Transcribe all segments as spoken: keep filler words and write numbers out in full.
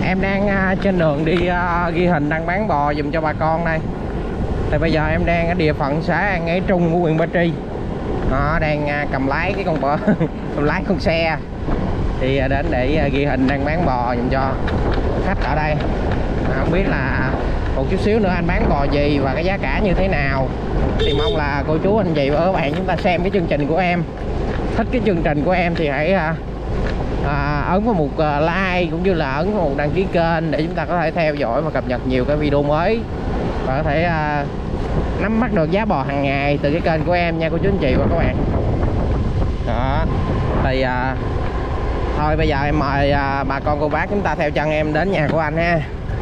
Em đang uh, trên đường đi uh, ghi hình đăng bán bò dùm cho bà con đây. Thì bây giờ em đang ở địa phận xã An Ngãi Trung của huyện Ba Tri. Nó đang uh, cầm lái cái con bò cầm lái con xe. Thì uh, đến để uh, ghi hình đăng bán bò dùm cho khách ở đây. À, không biết là một chút xíu nữa anh bán bò gì và cái giá cả như thế nào. Thì mong là cô chú anh chị và các bạn chúng ta xem cái chương trình của em, thích cái chương trình của em thì hãy uh, À, ấn vào một like cũng như là ấn vào một đăng ký kênh để chúng ta có thể theo dõi và cập nhật nhiều cái video mới và có thể à, nắm bắt được giá bò hàng ngày từ cái kênh của em nha cô chú anh chị và các bạn. Đó thì à, thôi bây giờ em mời à, bà con cô bác chúng ta theo chân em đến nhà của anh ha.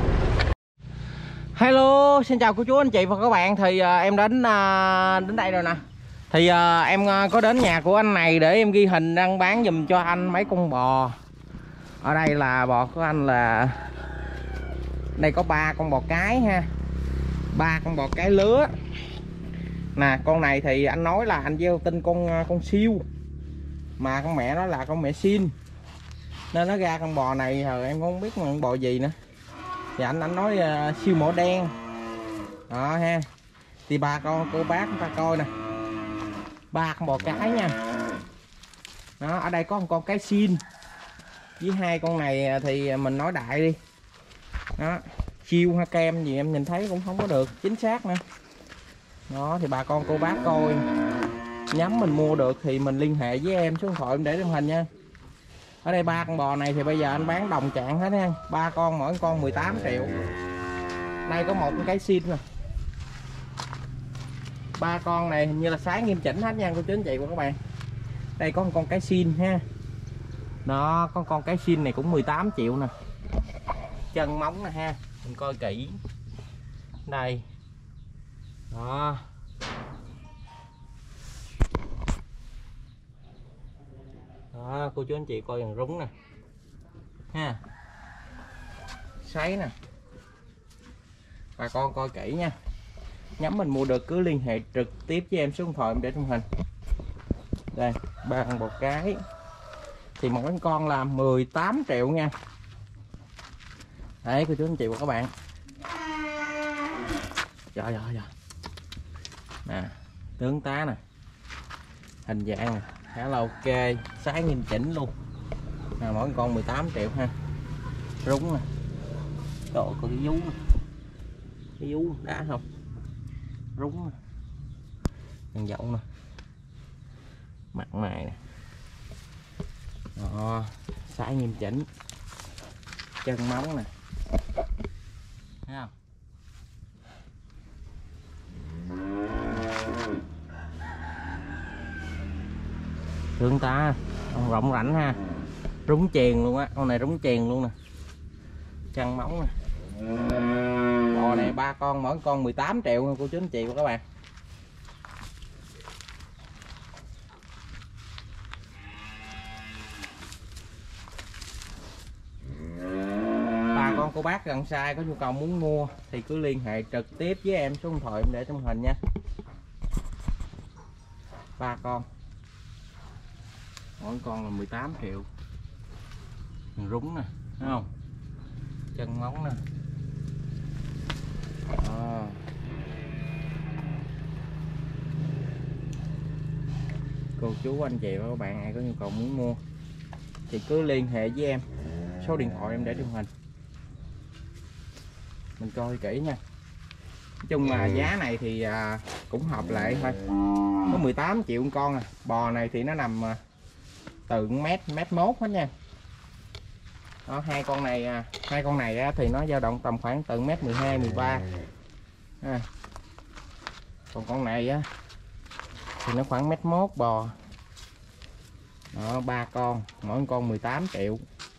Hello, xin chào cô chú anh chị và các bạn. Thì à, em đến à, đến đây rồi nè. Thì à, em có đến nhà của anh này để em ghi hình đăng bán dùm cho anh mấy con bò. Ở đây là bò của anh là đây có ba con bò cái ha, ba con bò cái lứa nè. Con này thì anh nói là anh gieo tin con con siêu, mà con mẹ nó là con mẹ xin nên nó ra con bò này rồi em không biết con bò gì nữa. Thì anh anh nói uh, siêu mỏ đen đó ha. Thì ba con cô bác chúng ta coi nè, ba con bò cái nha. Đó, ở đây có một con cái xin với hai con này thì mình nói đại đi. Đó, siêu hay kem gì em nhìn thấy cũng không có được chính xác nữa. Đó thì bà con cô bác coi nhắm mình mua được thì mình liên hệ với em, số điện thoại em để trong hình nha. Ở đây ba con bò này thì bây giờ anh bán đồng trạng hết nha, ba con mỗi con mười tám triệu. Đây có một cái xin nè, ba con này hình như là sáng nghiêm chỉnh hết nha cô chú anh chị của các bạn. Đây có một con cái xin ha. Đó, con con cái xin này cũng mười tám triệu nè. Chân móng nè ha, mình coi kỹ. Đây. Đó. Đó, cô chú anh chị coi dàn rúng nè. Ha. Sấy nè. Bà con coi kỹ nha. Nhắm mình mua được cứ liên hệ trực tiếp với em, số điện thoại em để trong hình. Đây, ba con bò cái thì mỗi con là mười tám triệu nha. Đấy cô chú anh chị và các bạn. Trời ơi trời. Nè, tướng tá nè. Hình dạng nè, khá là ok, sáng nghiêm chỉnh luôn. Nè, mỗi con mười tám triệu ha. Rúng nè. Độ có cái vú nè. Cái vú đã không? Rúng nè. Đằng dậu nè. Mặt này nè. Đó, sải nghiêm chỉnh. Chân móng nè. Thấy không? Thương ta con rộng rảnh ha. Rúng chèn luôn á, con này rúng chèn luôn nè. Chân móng nè. Bò này ba con mỗi con mười tám triệu nha cô chú anh chị và các bạn. Bà con cô bác gần xa có nhu cầu muốn mua thì cứ liên hệ trực tiếp với em, số điện thoại em để trong hình nha. Ba con mỗi con là mười tám triệu. Rúng nè, thấy không? Chân móng nè. À. Cô chú anh chị và các bạn ai có nhu cầu muốn mua thì cứ liên hệ với em, số điện thoại em để trong hình. Mình coi kỹ nha. Nói chung là giá này thì à, cũng hợp lệ thôi. Có mười tám triệu một con à. Bò này thì nó nằm à, từ mét mét mốt hết nha. Đó, hai con này à, hai con này á, thì nó dao động tầm khoảng từ mét mười hai mười ba. À. Còn con này á thì nó khoảng mét mốt bò. Đó, ba con mỗi con mười tám triệu.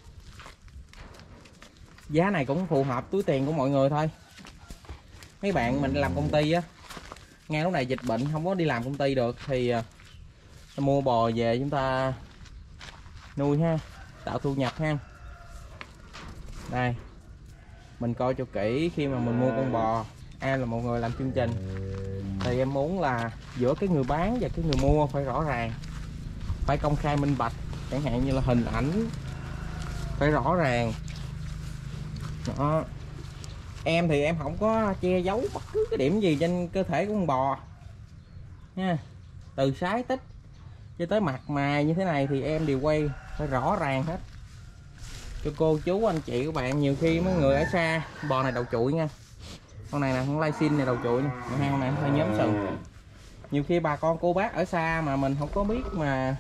Giá này cũng phù hợp túi tiền của mọi người thôi. Mấy bạn mình làm công ty á, ngay lúc này dịch bệnh không có đi làm công ty được thì uh, mua bò về chúng ta nuôi ha, tạo thu nhập ha. Đây, mình coi cho kỹ khi mà mình mua con bò. Em là một người làm chương trình thì em muốn là giữa cái người bán và cái người mua phải rõ ràng, phải công khai minh bạch. Chẳng hạn như là hình ảnh phải rõ ràng, Đó. Em thì em không có che giấu bất cứ cái điểm gì trên cơ thể của con bò nha, từ sái tích cho tới mặt mày như thế này thì em đều quay phải rõ ràng hết cho cô chú anh chị các bạn. Nhiều khi mấy người ở xa, bò này đầu trụi nha, con này nè, con lai xin này đầu trụi nha, con này hơi nhóm sừng. Nhiều khi bà con cô bác ở xa mà mình không có biết, mà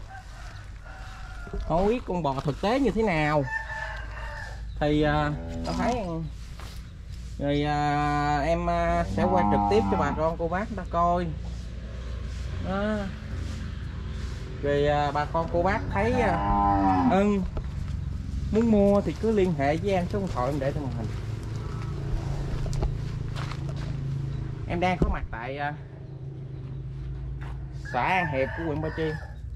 không biết con bò thực tế như thế nào thì uh, tôi thấy rồi uh, em uh, sẽ quay trực tiếp cho bà con cô bác ta coi đó. Rồi uh, bà con cô bác thấy uh, ưng muốn mua thì cứ liên hệ với em, số điện thoại em để trên màn hình. Em đang có mặt tại uh, xã An Hiệp của huyện Ba Chi.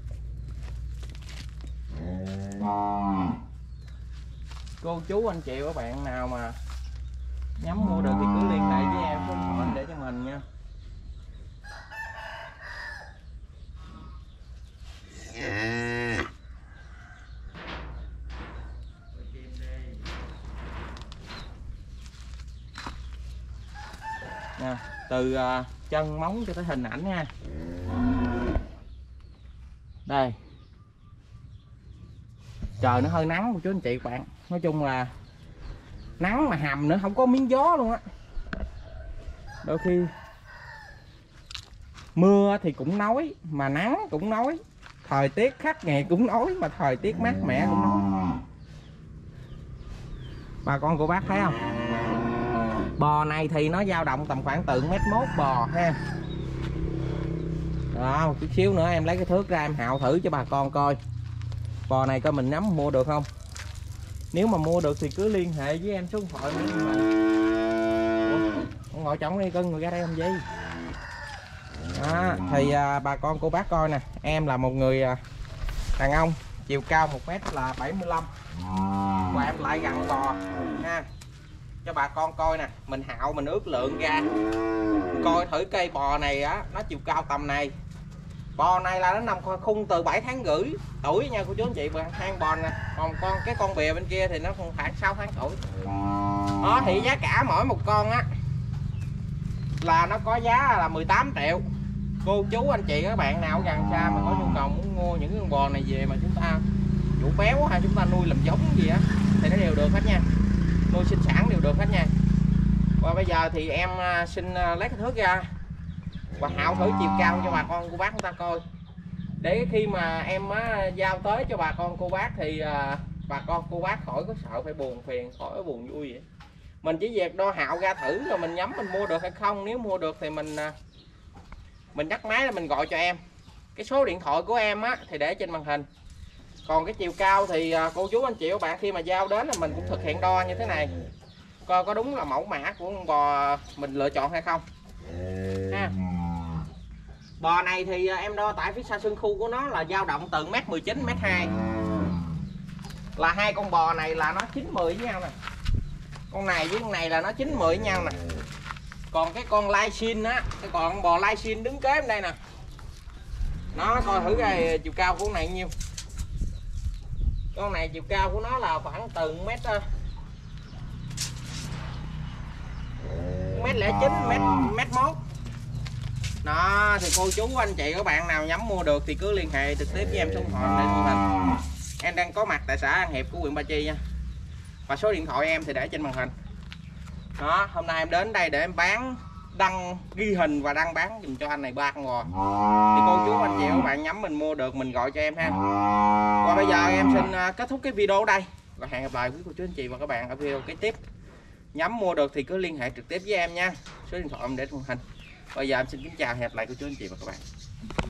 Cô chú anh chị các bạn nào mà nhắm mua được thì cứ liên hệ với em, số điện thoại để cho mình nha. Nè, từ uh, chân móng cho tới hình ảnh nha. Đây, trời nó hơi nắng một chú anh chị các bạn, nói chung là nắng mà hầm nữa, không có miếng gió luôn á. Đôi khi mưa thì cũng nói, mà nắng cũng nói, thời tiết khắc nghiệt cũng nói, mà thời tiết mát mẻ cũng nói. Bà con cô bác thấy không, bò này thì nó dao động tầm khoảng từ mét mốt bò ha. Đó, một chút xíu nữa em lấy cái thước ra em hạo thử cho bà con coi bò này coi mình nắm mua được không. Nếu mà mua được thì cứ liên hệ với em, số điện thoại nữa. Con ngồi trống đi cưng, người ra đây làm gì. Đó, thì à, bà con cô bác coi nè, em là một người à, đàn ông, chiều cao một mét là bảy mươi lăm, và em lại gần bò nha, cho bà con coi nè. Mình hạo mình ước lượng ra coi thử cây bò này á, nó chiều cao tầm này. Bò này là nó nằm khung từ bảy tháng rưỡi tuổi nha cô chú anh chị, bằng hang bò nè. Còn con cái con bè bên kia thì nó còn khoảng sáu tháng tuổi. Đó thì giá cả mỗi một con á là nó có giá là mười tám triệu. Cô chú anh chị các bạn nào gần xa mà có nhu cầu muốn mua những con bò này về mà chúng ta chủ béo hay chúng ta nuôi làm giống gì á thì nó đều được hết nha, nuôi sinh sản đều được hết nha. Và bây giờ thì em xin lấy cái thước ra và hạo thử chiều cao cho bà con cô bác chúng ta coi, để khi mà em á, giao tới cho bà con cô bác thì à, bà con cô bác khỏi có sợ phải buồn phiền, khỏi buồn vui vậy. Mình chỉ việc đo hạo ra thử rồi mình nhắm mình mua được hay không. Nếu mua được thì mình mình nhắc máy là mình gọi cho em. Cái số điện thoại của em á thì để trên màn hình. Còn cái chiều cao thì cô chú anh chị các bạn khi mà giao đến là mình cũng thực hiện đo như thế này, coi có đúng là mẫu mã của con bò mình lựa chọn hay không ha. Bò này thì em đo tại phía sau sân khu của nó là dao động từ mét mười chín mét hai, là hai con bò này là nó chín mười với nhau nè. Con này với con này là nó chín mười với nhau nè. Còn cái con lai xin á, cái con bò lai xin đứng kế bên đây nè, nó coi thử cái chiều cao của con này nhiêu. Con này chiều cao của nó là khoảng từ mét mét lẻ chín mét mét mốt. Đó thì cô chú anh chị các bạn nào nhắm mua được thì cứ liên hệ trực tiếp với em, số điện thoại để màn hình. Em đang có mặt tại xã An Hiệp của huyện Ba Chi nha, và số điện thoại em thì để trên màn hình. Đó, hôm nay em đến đây để em bán, đăng ghi hình và đăng bán dùm cho anh này ba con bò. Thì cô chú anh chị các bạn nhắm mình mua được mình gọi cho em ha. Và bây giờ em xin kết thúc cái video ở đây và hẹn gặp lại quý cô chú anh chị và các bạn ở video kế tiếp. Nhắm mua được thì cứ liên hệ trực tiếp với em nha, số điện thoại em để trên màn hình. Bây giờ em xin kính chào, hẹn gặp lại cô chú anh chị và các bạn.